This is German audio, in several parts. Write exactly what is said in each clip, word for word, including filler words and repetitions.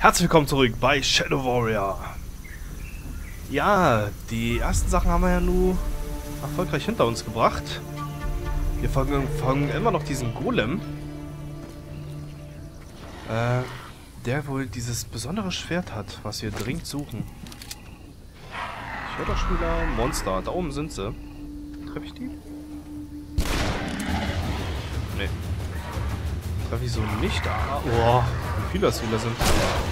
Herzlich willkommen zurück bei Shadow Warrior. Ja, die ersten Sachen haben wir ja nur erfolgreich hinter uns gebracht. Wir fangen, fangen immer noch diesen Golem. Äh, der wohl dieses besondere Schwert hat, was wir dringend suchen. Ich höre doch schon wieder Monster. Da oben sind sie. Treffe ich die? Nee. Treffe ich so nicht? Ah, oh, wie viele das wieder sind.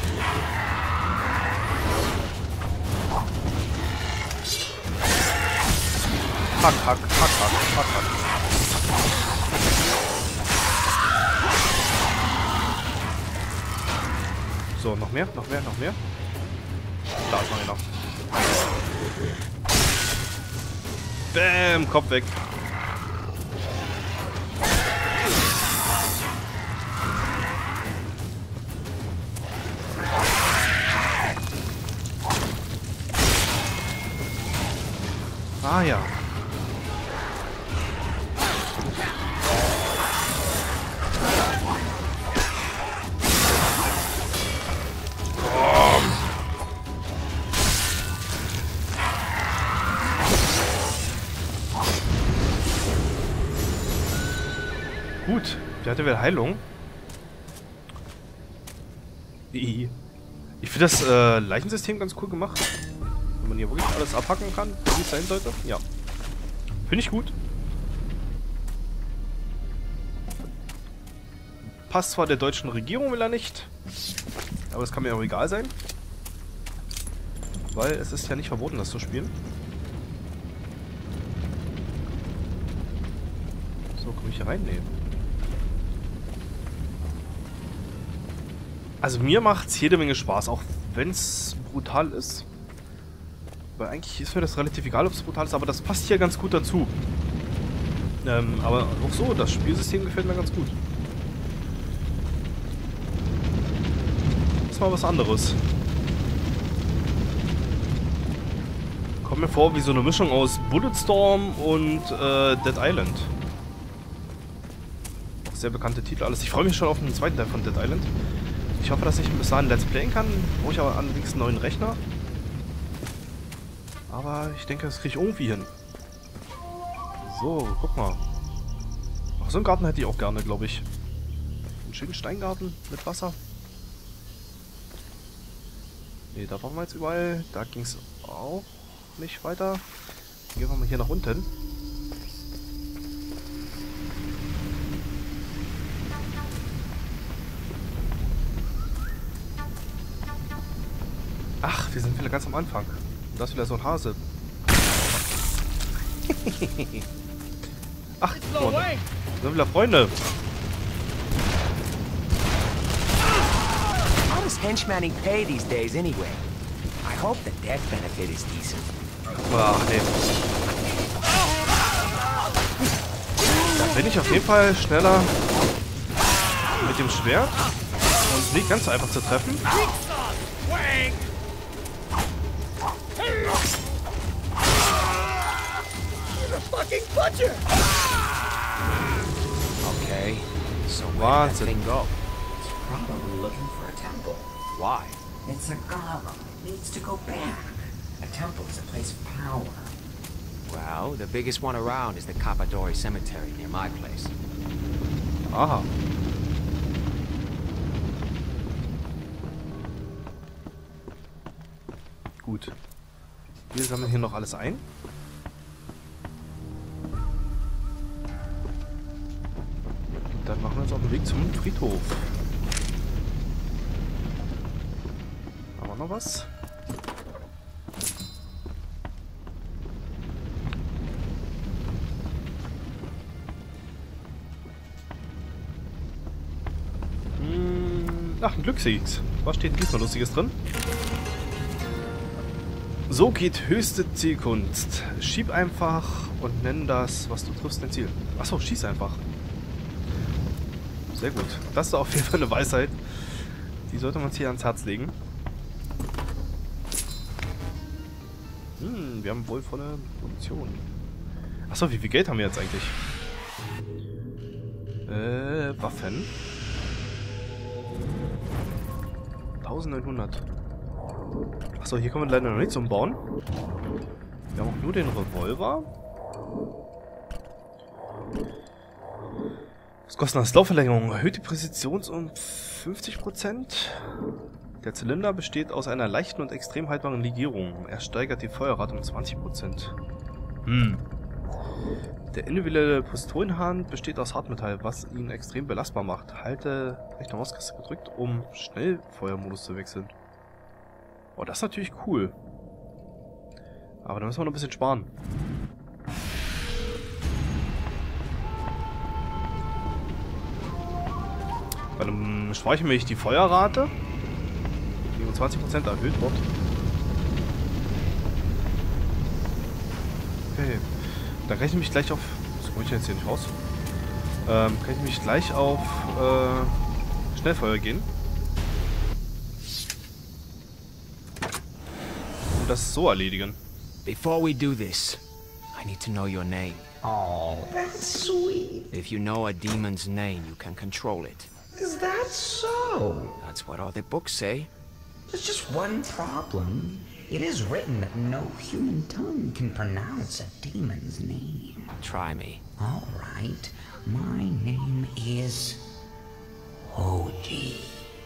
Hack, hack, hack, hack, hack, hack. So, noch mehr, noch mehr, noch mehr. Da ist noch einer. Bäm, Kopf weg. Ah ja. Gut, der hatte wieder Heilung. Ich finde das äh, Leichensystem ganz cool gemacht. Wenn man hier wirklich alles abhacken kann, wie es sein sollte. Ja. Finde ich gut. Passt zwar der deutschen Regierung, will er nicht. Aber das kann mir auch egal sein. Weil es ist ja nicht verboten, das zu spielen. So, komme ich hier rein? Nee. Also mir macht es jede Menge Spaß, auch wenn es brutal ist. Weil eigentlich ist mir das relativ egal, ob es brutal ist, aber das passt hier ganz gut dazu. Ähm, aber auch so, das Spielsystem gefällt mir ganz gut. Ist mal was anderes. Kommt mir vor wie so eine Mischung aus Bulletstorm und äh, Dead Island. Auch sehr bekannte Titel, alles. Ich freue mich schon auf den zweiten Teil von Dead Island. Ich hoffe, dass ich bis dahin Let's Playen kann. Brauche ich aber allerdings einen neuen Rechner. Aber ich denke, das kriege ich irgendwie hin. So, guck mal. Ach, so einen Garten hätte ich auch gerne, glaube ich. Einen schönen Steingarten mit Wasser. Ne, da waren wir jetzt überall. Da ging es auch nicht weiter. Gehen wir mal hier nach unten. Ach, wir sind wieder ganz am Anfang. Und das ist wieder so ein Hase. Ach, oh, da sind wieder Freunde. How does henchmanning pay these days anyway? I hope the death benefit is decent. Ach, nee. Da bin ich auf jeden Fall schneller mit dem Schwert und nicht ganz so einfach zu treffen. Okay, so where did that thing go? It's probably looking for a temple. Why? It's a golem. It needs to go back. A temple is a place of power. Well, the biggest one around is the Kapadori Cemetery near my place. Aha. Gut. Wir sammeln hier noch alles ein. Und dann machen wir uns auf den Weg zum Friedhof. Haben wir noch was? Hm, ach, ein Glückskeks. Was steht diesmal Lustiges drin? So geht höchste Zielkunst. Schieb einfach und nenn das, was du triffst, dein Ziel. Achso, schieß einfach. Sehr gut. Das ist auf jeden Fall eine Weisheit. Die sollte man uns hier ans Herz legen. Hm, wir haben wohl volle Munition. Achso, wie viel Geld haben wir jetzt eigentlich? Äh, Waffen. eintausendneunhundert. Achso, hier können wir leider noch nichts umbauen. Wir haben auch nur den Revolver. Was kostet das? Laufverlängerung? Erhöht die Präzisions um fünfzig Prozent. Der Zylinder besteht aus einer leichten und extrem haltbaren Legierung. Er steigert die Feuerrate um zwanzig Prozent. Hm. Der individuelle Pistolenhahn besteht aus Hartmetall, was ihn extrem belastbar macht. Halte rechte Maustaste gedrückt, um Schnellfeuermodus zu wechseln. Oh, das ist natürlich cool. Aber da müssen wir noch ein bisschen sparen. Bei einem Speichermilch die Feuerrate um zwanzig Prozent erhöht wird. Okay. Dann kann ich mich gleich auf... Das komme ich jetzt hier nicht raus. Ähm, kann ich mich gleich auf äh, Schnellfeuer gehen. Und das so erledigen. Before we do this, I need to know your name. Oh, that's sweet. If you know a demon's name, you can control it. Is that so? That's what all the books say. There's just one problem. It is written that no human tongue can pronounce a demon's name. Try me. All right. My name is Hoji.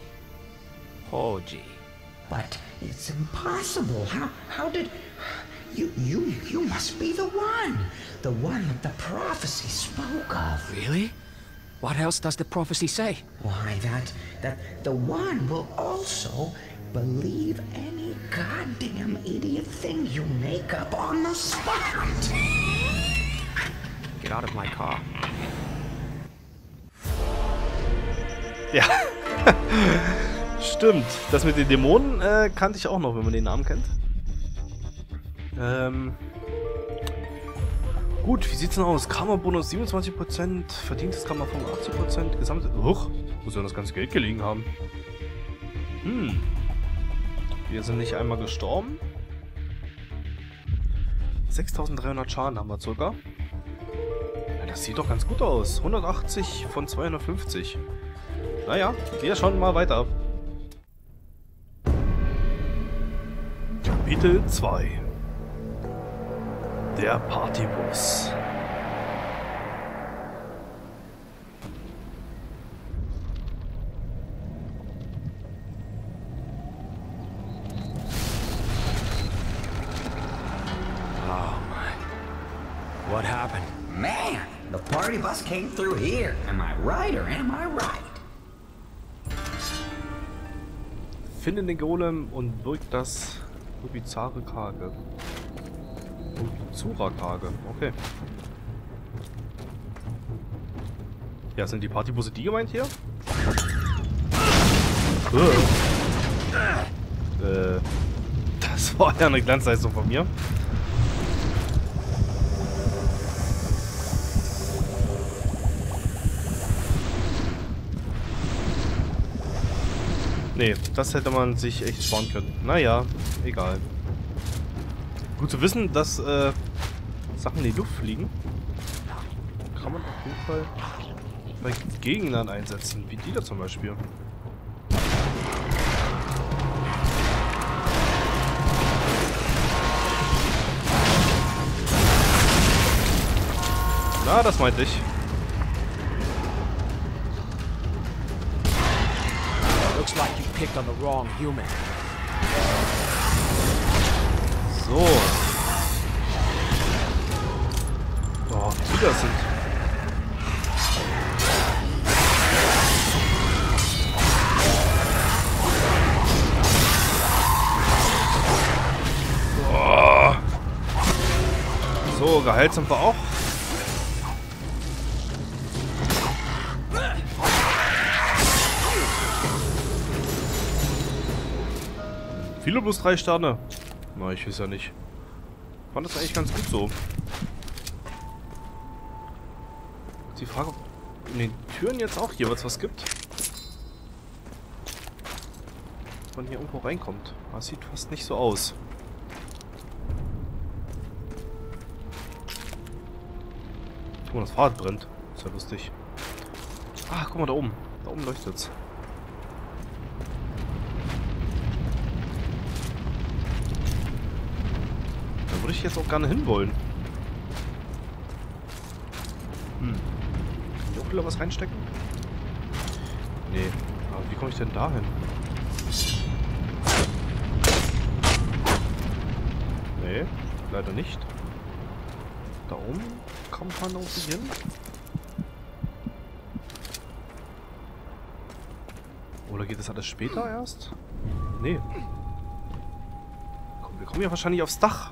Hoji. But it's impossible. How how did you you you must be the one. The one that the prophecy spoke of. Really? What else does the prophecy say? Why that that the one will also believe any goddamn idiot thing you make up on the spot. Get out of my car. Ja. Stimmt. Das mit den Dämonen äh, kannte ich auch noch, wenn man den Namen kennt. Ähm. Gut, wie sieht's denn aus? Karma-Bonus siebenundzwanzig Prozent, verdientes Karma von achtzig Prozent, gesamte... Huch, wo soll das ganze Geld gelegen haben? Hm. Wir sind nicht einmal gestorben. sechstausenddreihundert Schaden haben wir circa. Ja, das sieht doch ganz gut aus. hundertachtzig von zweihundertfünfzig. Naja, wir schauen mal weiter. Kapitel zwei. Der Partybus. What happened? Man, the party bus came through here. Am I right or am I right? Finde den Golem und birg das Rubizare Kage. Rubizura Kage, okay. Ja, sind die Partybusse die gemeint hier? Äh, das war ja eine Glanzleistung von mir. Nee, das hätte man sich echt sparen können. Naja, egal. Gut zu wissen, dass äh, Sachen in die Luft fliegen. Kann man auf jeden Fall bei Gegnern einsetzen, wie die da zum Beispiel. Na, das meinte ich. Looks like you picked on the wrong human. So. Oh, wie das sind. Oh. So, geheilt sind wir auch. Viele plus drei Sterne. Na, ich weiß ja nicht. Ich fand das eigentlich ganz gut so. Die Frage, ob in den Türen jetzt auch jeweils was gibt. Ob man hier irgendwo reinkommt. Das sieht fast nicht so aus. Guck mal, das Fahrrad brennt. Ist ja lustig. Ach, guck mal da oben. Da oben leuchtet's. würde ich jetzt auch gerne hinwollen. Hm. Kann ich auch wieder was reinstecken? Nee. Aber wie komme ich denn da hin? Nee, leider nicht. Da oben kommt man auch nicht hin. Oder geht das alles später erst? Nee. Komm, wir kommen ja wahrscheinlich aufs Dach.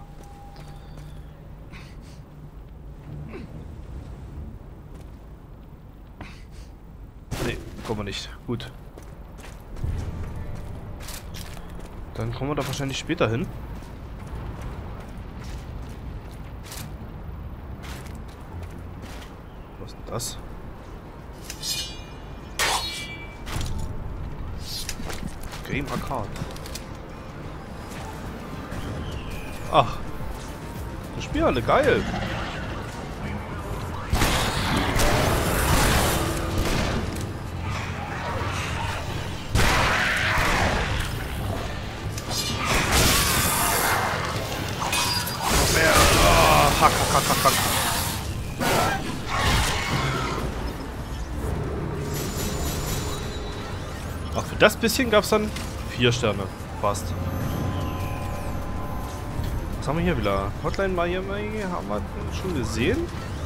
Nee, kommen wir nicht. Gut. Dann kommen wir da wahrscheinlich später hin. Was ist denn das? Game Arcade. Ach. Das Spiel alle geil. Oh, hack, hack, hack, hack. Ach, für das bisschen gab es dann vier Sterne. Fast. Was haben wir hier wieder? Hotline Miami haben wir schon gesehen.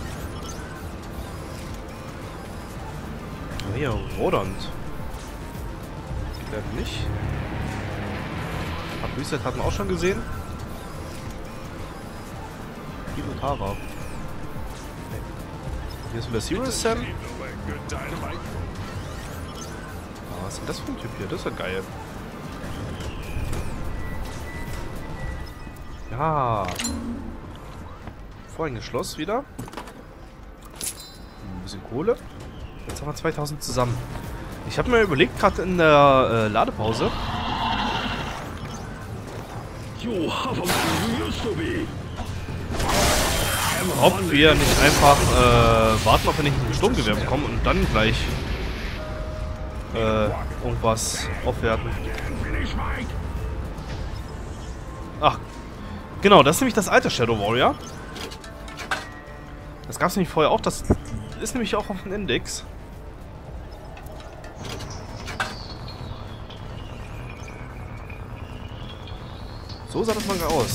Oh, hier, Rodant. Geht leider nicht. Hab Reset hatten wir auch schon gesehen. Tara. Nee. Hier ist wieder Serious Sam. Ah, was ist denn das für ein Typ hier? Das ist ja geil. Ja. Vorhin geschlossen wieder. Ein bisschen Kohle. Jetzt haben wir zweitausend zusammen. Ich habe mir überlegt, gerade in der äh, Ladepause. Ob wir nicht einfach äh, warten, ob wir nicht ein Sturmgewehr bekommen und dann gleich äh, irgendwas aufwerten. Ach, genau, das ist nämlich das alte Shadow Warrior. Das gab es nämlich vorher auch, das ist nämlich auch auf dem Index. So sah das mal aus.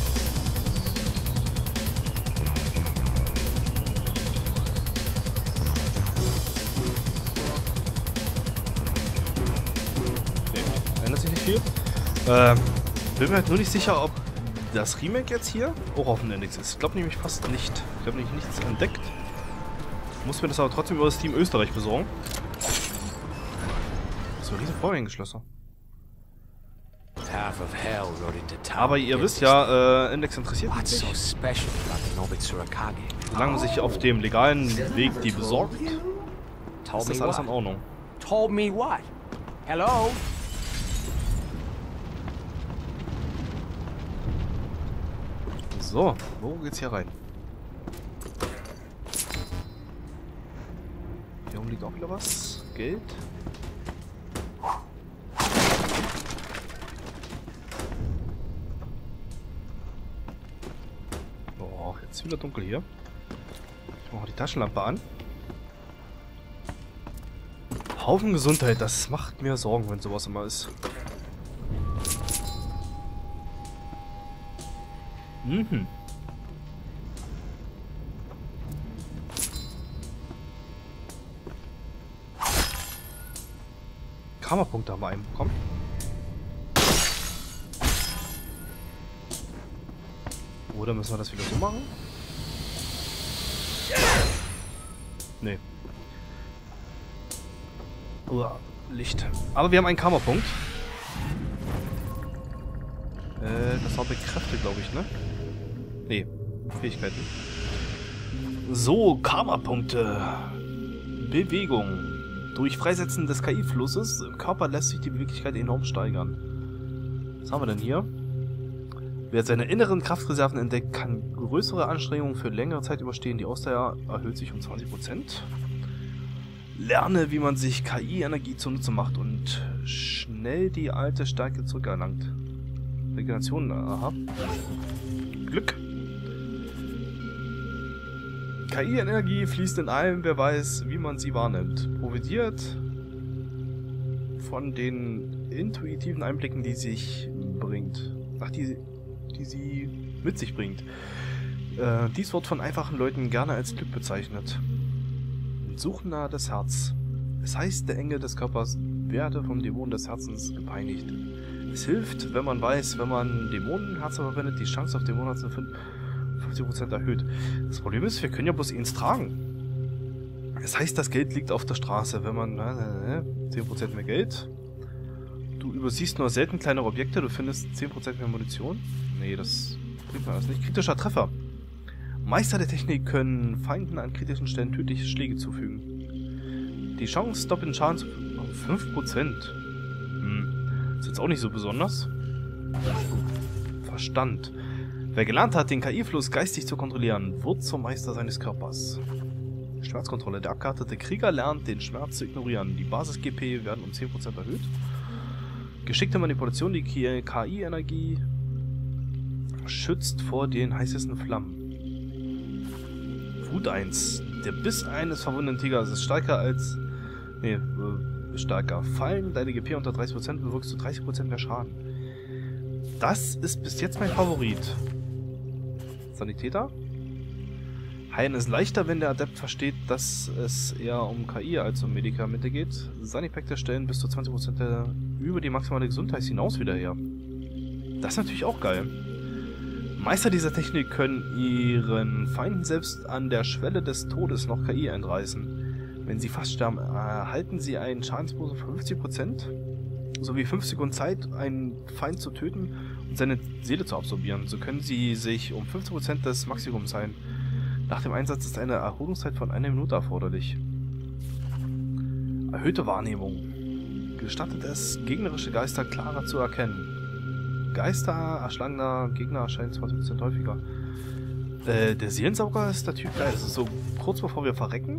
Ähm, bin mir halt nur nicht sicher, ob das Remake jetzt hier auch auf dem Index ist. Ich glaube nämlich fast nicht. Ich habe nämlich nichts entdeckt. Muss mir das aber trotzdem über das Team Österreich besorgen. So ein riesen Vorhängeschlosser. Aber ihr wisst ja, äh, Index interessiert mich nicht. Solange man sich auf dem legalen Weg die besorgt, ist das alles in Ordnung. Told me what? Hello? So, wo geht's hier rein? Hier oben liegt auch wieder was. Geld. Oh, jetzt ist wieder dunkel hier. Ich mache die Taschenlampe an. Haufen Gesundheit, das macht mir Sorgen, wenn sowas immer ist. Mhm. Karma-Punkte haben wir einen bekommen. Oder müssen wir das wieder so machen? Nee. Uah, Licht. Aber wir haben einen Karma-Punkt. Äh, das war bekräftigt, glaube ich, ne? Nee, Fähigkeiten. So, Karma-Punkte. Bewegung. Durch Freisetzen des K I-Flusses im Körper lässt sich die Beweglichkeit enorm steigern. Was haben wir denn hier? Wer seine inneren Kraftreserven entdeckt, kann größere Anstrengungen für längere Zeit überstehen. Die Ausdauer erhöht sich um zwanzig Prozent. Lerne, wie man sich K I-Energie zunutze macht und schnell die alte Stärke zurückerlangt. Regeneration, aha. Glück. K I-Energie fließt in allem, wer weiß, wie man sie wahrnimmt. Profitiert von den intuitiven Einblicken, die sich bringt. Ach, die, die sie mit sich bringt. Äh, dies wird von einfachen Leuten gerne als Glück bezeichnet. Suchender des Herz. Es heißt, der Engel des Körpers werde vom Dämon des Herzens gepeinigt. Es hilft, wenn man weiß, wenn man Dämonenherzen verwendet, die Chance auf Dämonenherzen zu finden fünfzig Prozent erhöht. Das Problem ist, wir können ja bloß eins tragen. Das heißt, das Geld liegt auf der Straße. Wenn man äh, zehn Prozent mehr Geld, du übersiehst nur selten kleinere Objekte, du findest zehn Prozent mehr Munition. Nee, das bringt mir alles nicht. Kritischer Treffer. Meister der Technik können Feinden an kritischen Stellen tödliche Schläge zufügen. Die Chance, doppelten Schaden zu oh, fünf Prozent. Hm. Ist jetzt auch nicht so besonders. Verstand. Wer gelernt hat, den K I-Fluss geistig zu kontrollieren, wird zum Meister seines Körpers. Schmerzkontrolle. Der abgehärtete Krieger lernt, den Schmerz zu ignorieren. Die Basis-G P werden um zehn Prozent erhöht. Geschickte Manipulation. Die K I-Energie schützt vor den heißesten Flammen. Wut eins. Der Biss eines verwundeten Tigers ist stärker als... Nee, äh, stärker. Fallen deine G P unter dreißig Prozent, bewirkst du dreißig Prozent mehr Schaden. Das ist bis jetzt mein Favorit. Sanitäter. Heilen ist leichter, wenn der Adept versteht, dass es eher um K I als um Medikamente geht. Sanipekte stellen bis zu zwanzig Prozent über die maximale Gesundheit hinaus wieder her. Das ist natürlich auch geil. Meister dieser Technik können ihren Feinden selbst an der Schwelle des Todes noch K I entreißen. Wenn sie fast sterben, erhalten sie einen Schadensbonus von fünfzig Prozent sowie fünf Sekunden Zeit, einen Feind zu töten und seine Seele zu absorbieren. So können sie sich um fünfzig Prozent des Maximums heilen. Nach dem Einsatz ist eine Erholungszeit von einer Minute erforderlich. Erhöhte Wahrnehmung. Gestattet es, gegnerische Geister klarer zu erkennen. Geister erschlagener Gegner erscheinen zwanzig Prozent häufiger. Äh, der Seelensauger ist natürlich geil. Das ist so kurz bevor wir verrecken.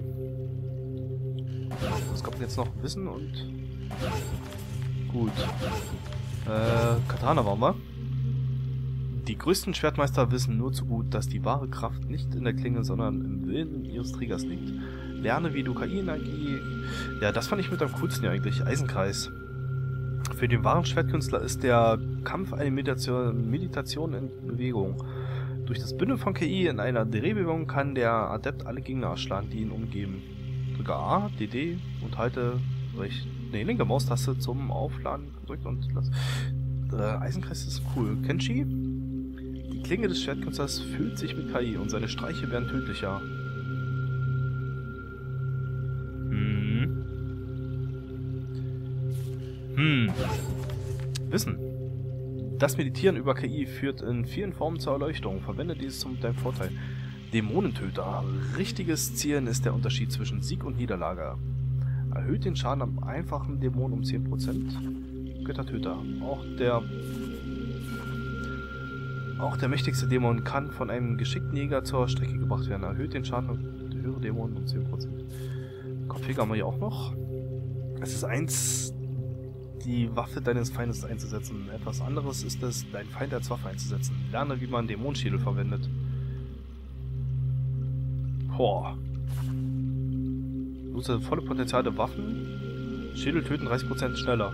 Das kommt jetzt noch Wissen und... Gut. Äh, Katana waren wir. Die größten Schwertmeister wissen nur zu gut, dass die wahre Kraft nicht in der Klinge, sondern im Willen ihres Trägers liegt. Lerne, wie du K I-Energie... Ja, das fand ich mit am coolsten ja eigentlich. Eisenkreis. Für den wahren Schwertkünstler ist der Kampf eine Meditation, Meditation in Bewegung. Durch das Bündeln von K I in einer Drehbewegung kann der Adept alle Gegner erschlagen, die ihn umgeben. Drücke A, D D und halte recht, nee, linke Maustaste zum Aufladen gedrückt und lass. Äh, Eisenkreis ist cool. Kenshi? Die Klinge des Schwertkünstlers füllt sich mit K I und seine Streiche werden tödlicher. Hm. Hm. Wissen. Das Meditieren über K I führt in vielen Formen zur Erleuchtung. Verwende dieses zum deinem Vorteil. Dämonentöter. Richtiges Zielen ist der Unterschied zwischen Sieg und Niederlage. Erhöht den Schaden am einfachen Dämon um zehn Prozent. Göttertöter. Auch der auch der mächtigste Dämon kann von einem geschickten Jäger zur Strecke gebracht werden. Erhöht den Schaden und der höhere Dämon um zehn Prozent. Kopfjäger haben wir hier auch noch. Es ist eins, die Waffe deines Feindes einzusetzen. Etwas anderes ist es, deinen Feind als Waffe einzusetzen. Lerne, wie man Dämonenschädel verwendet. Boah. Nutze volle Potenzial der Waffen. Schädel töten dreißig Prozent schneller.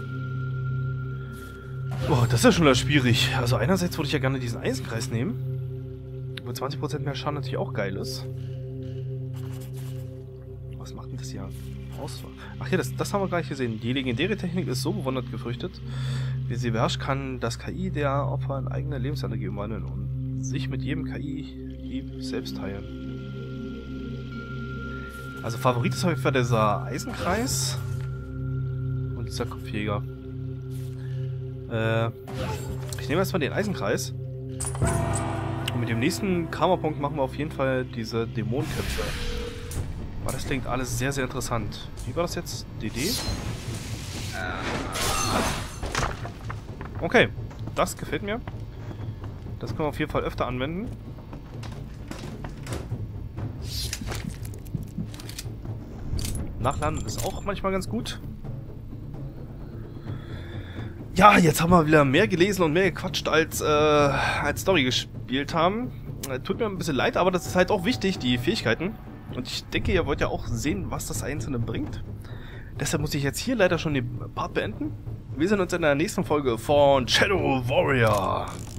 Boah, das ist ja schon wieder schwierig. Also einerseits würde ich ja gerne diesen Eisenkreis nehmen. Wo zwanzig Prozent mehr Schaden natürlich auch geil ist. Was macht denn das hier aus? Ach ja, das, das haben wir gar nicht gesehen. Die legendäre Technik ist so bewundert gefürchtet. Wer sie beherrscht, kann das K I der Opfer in eigene Lebensenergie umwandeln und sich mit jedem K I-Hieb selbst heilen. Also Favorit ist auf jeden Fall dieser Eisenkreis und dieser Kopfjäger. Äh, ich nehme erstmal den Eisenkreis. Und mit dem nächsten Karma-Punkt machen wir auf jeden Fall diese Dämonenköpfe. Aber das klingt alles sehr, sehr interessant. Wie war das jetzt? D D? Okay, das gefällt mir. Das können wir auf jeden Fall öfter anwenden. Nachladen ist auch manchmal ganz gut. Ja, jetzt haben wir wieder mehr gelesen und mehr gequatscht als, äh, als Story gespielt haben. tut mir ein bisschen leid, aber das ist halt auch wichtig, die Fähigkeiten. Und ich denke, ihr wollt ja auch sehen, was das Einzelne bringt. Deshalb muss ich jetzt hier leider schon den Part beenden. Wir sehen uns in der nächsten Folge von Shadow Warrior.